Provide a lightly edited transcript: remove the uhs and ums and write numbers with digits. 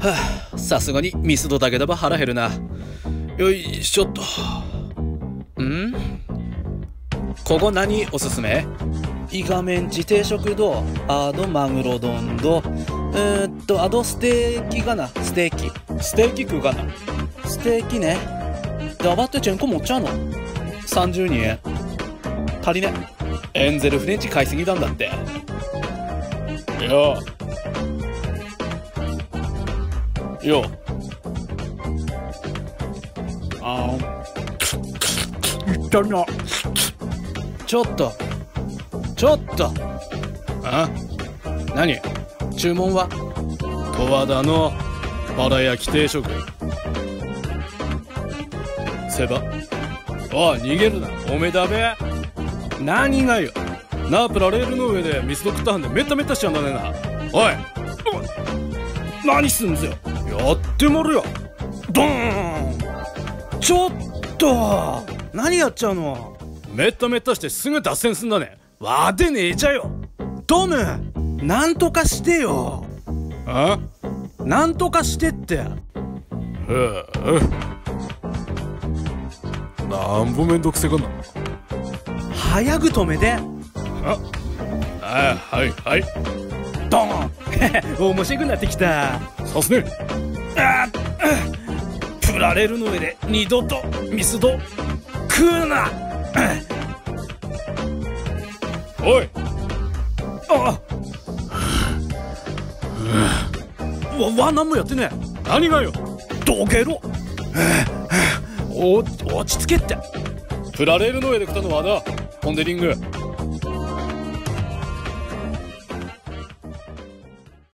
さすがにミスドだけだば腹減るな。よいしょっと。ここ何おすすめ？イカメンチ定食とマグロ丼とステーキかな。ステーキ食うかな。ステーキね。ダバってチェンコ持っちゃうの？32円足りね。エンゼルフレンチ買いすぎたんだって。よいったな。ちょっと何注文は？十和田のバラ焼き定食。セバおい逃げるな。おめだべ。何がよ。ナープラレールの上でミスド食ったはんでメッタメッタしちゃうんだねな。おい何すんぞよ。やってもるよ。ドーン。ちょっと何やっちゃうの。メッタメッタしてすぐ脱線すんだね。わでねえじゃよ。ドムなんとかしてよ。なんとかしてって。なんぼめんどくせかな。早く止めて。はいドーン面白くなってきた。さすね。プラレールの上で二度とミスド食うな。おい何もやってねえ。何がよ。どけろ。落ち着けって。プラレールの上で食ったのはなポンデリング